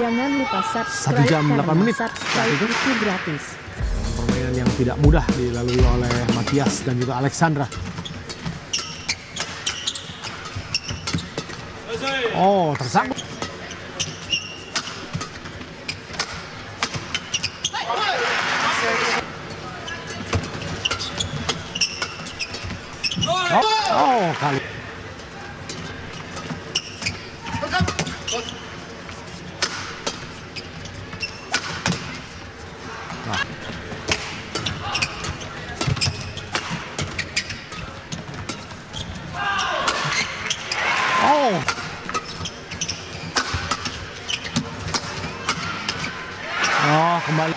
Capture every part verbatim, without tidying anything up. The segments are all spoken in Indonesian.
Jangan lupa subscribe satu jam delapan menit. Subscribe itu gratis. Permainan yang tidak mudah dilalui oleh Matias dan juga Alexandra. Oh, tersambut. Oh, oh kali. Nah. Oh. Oh, kembali.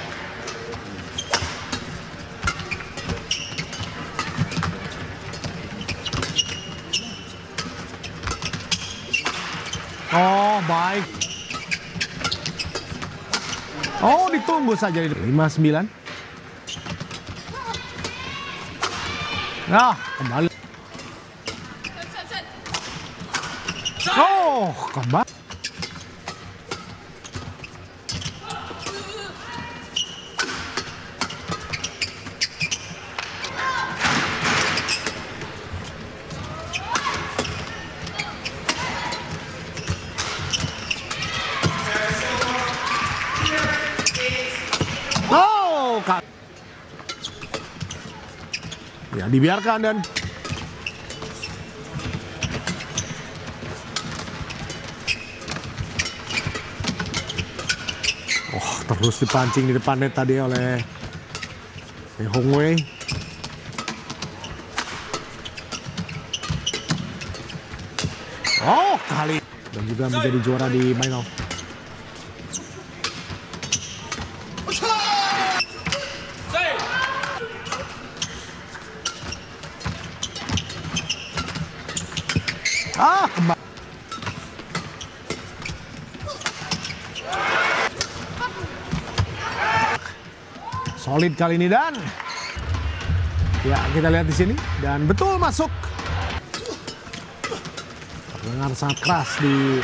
Oh, baik. Oh, ditunggu saja. lima sembilan. Nah, kembali. Oh, kembali. Oh, ya dibiarkan dan oh terus dipancing di depan net tadi oleh Hong Wei. Oh kali dan juga menjadi juara di final. Ah, kembali. Solid kali ini dan ya kita lihat di sini dan betul masuk. Terdengar sangat keras di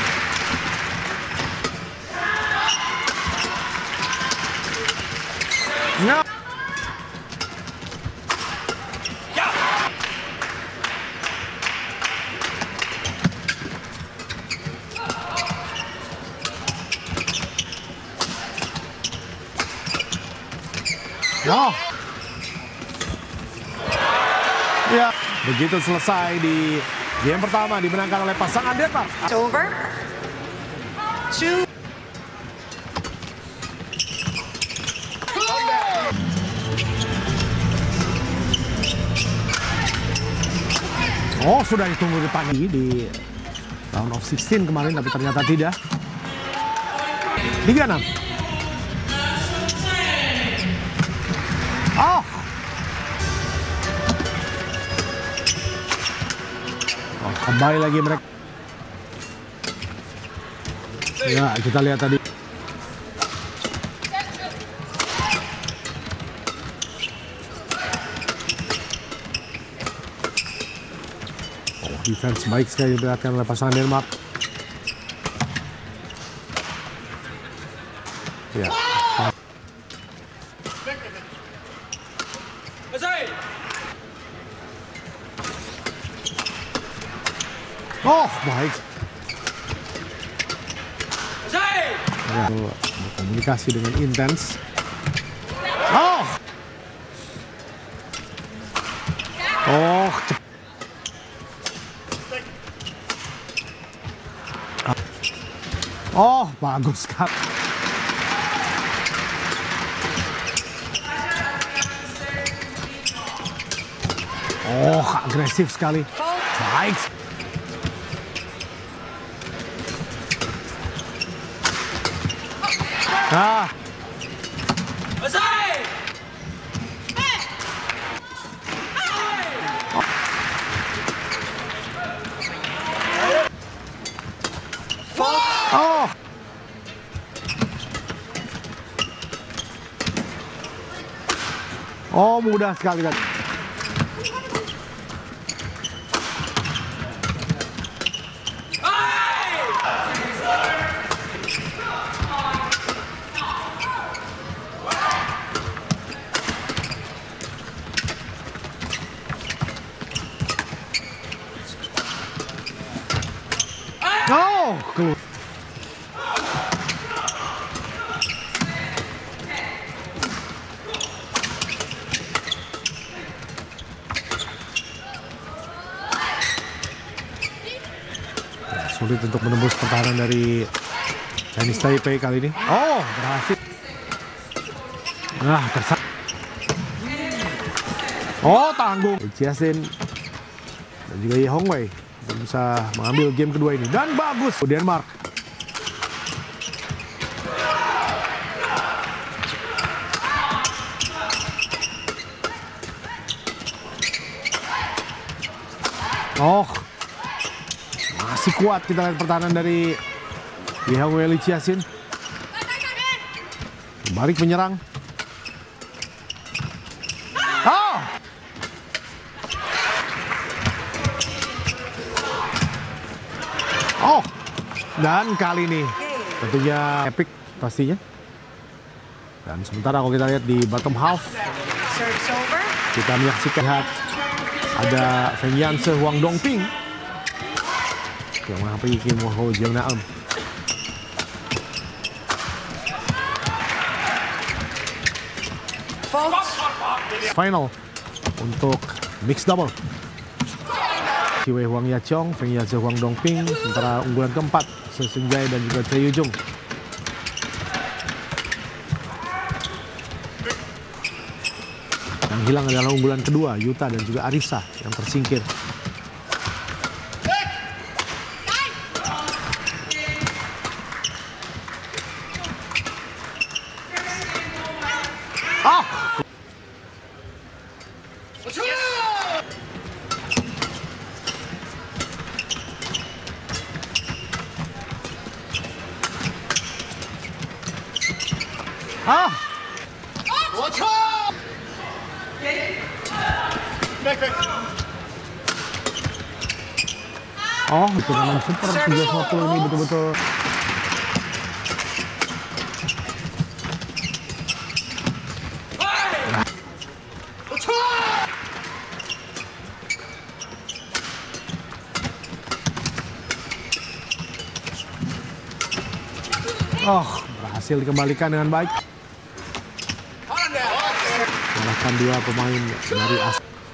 no. Oh. Ya, begitu selesai di game pertama dimenangkan oleh pasangan Depar. Over. Two. Oh, sudah ditunggu depan ini di round of sixteen kemarin tapi ternyata tidak. tiga enam. Oh. Oh, kembali lagi mereka. Ya, kita lihat tadi. Oh, defense baik sekali diperhatikan oleh pasangan Denmark. Ya. Oh, baik. Ya, berkomunikasi dengan intens. Oh. Oh. Oh, bagus sekali. Oh, agresif sekali. Baik. Ah. Oh. Oh, mudah sekali kan. keluar. Ya, sulit untuk menembus pertahanan dari Chinese Taipei kali ini. Oh, berhasil. Nah, tersak. Oh, tanggung. Chiasin dan juga Ye Hongwei bisa mengambil game kedua ini. Dan bagus. Denmark. Oh, masih kuat kita lihat pertahanan dari Ye Hongwei Lee Chiasin. Balik menyerang. Oh! Oh! Dan kali ini tentunya epic pastinya. Dan sementara kalau kita lihat di bottom half, Serves over. kita menyaksikan lihat ada Feng Yanse Huang Dongping yang menghampiri Kim Ho Jeong Naeum. Final untuk mixed double. Siwei Huang Yachong, Feng Yanse Huang Dongping, sementara unggulan keempat Se Seung Jae dan juga Choi Yu Jung. Yang hilang adalah unggulan kedua, Yuta dan juga Arisa yang tersingkir. Ah! Ah! Oh, itu memang super tiga satu ini betul-betul. Oh, berhasil dikembalikan dengan baik. Mengalahkan dua pemain dari As.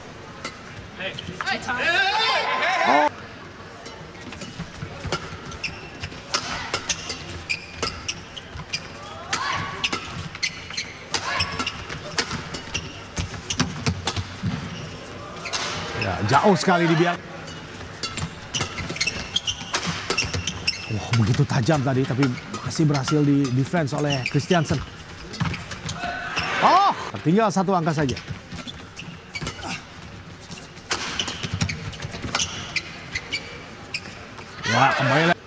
Oh. Ya, jauh sekali dibiarkan. Wah, begitu tajam tadi, tapi masih berhasil di defense oleh Christiansen. Oh, tinggal satu angka saja. Ya, kembali lagi.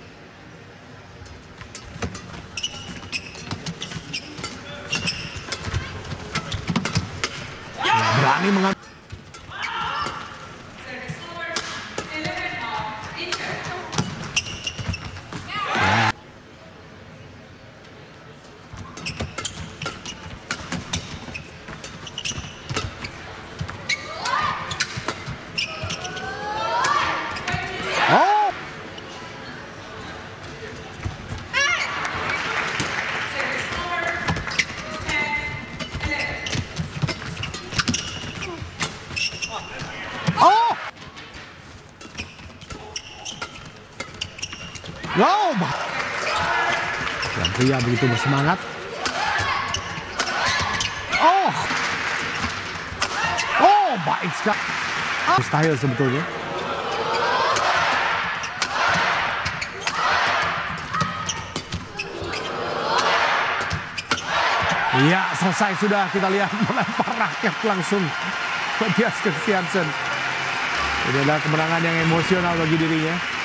Ya, berani mengambil. Wow, yang pria begitu bersemangat. Oh, oh, baik sekali. Mustahil sebetulnya. Ya, selesai sudah, kita lihat melempar raket langsung Mathias Christiansen. Ini adalah kemenangan yang emosional bagi dirinya.